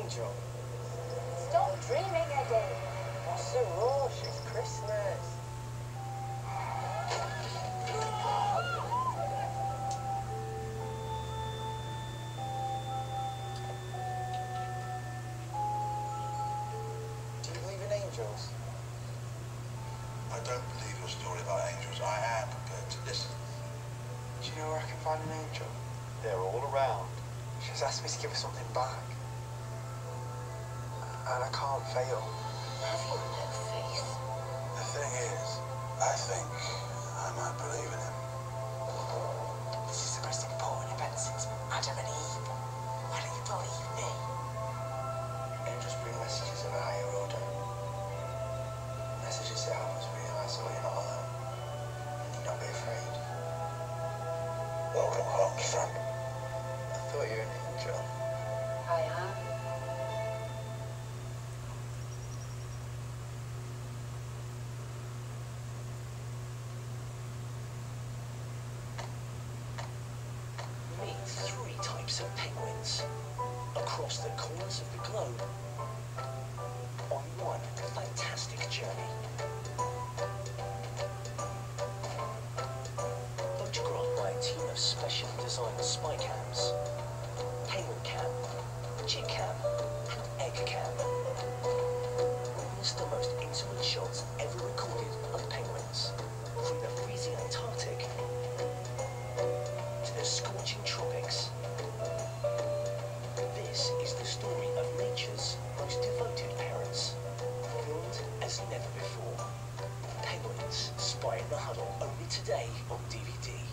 angel. Stop dreaming again. What's the rush? It's Christmas. Do you believe in angels? I don't believe your story about angels. I am prepared to listen. Do you know where I can find an angel? They're all around. She's asked me to give her something back. And I can't fail. Have you no faith? The thing is, I think I might believe in him. This is the most important event since Adam and Eve. Why don't you believe me? Angels bring messages of a higher order. Messages that help us realise that we're not alone. And need not be afraid. Welcome home, son. I thought you were an angel. I am. Meet 3 types of penguins across the corners of the globe on one fantastic journey. Photographed by a team of specially designed spy cams, penguin cam, jig cam, and egg cam. Witness the most intimate shots ever recorded of penguins, from the freezing Antarctic to the scorching tropics. This is the story of nature's most devoted parents, filmed as never before. Penguins Spy in the Huddle, only today on DVD.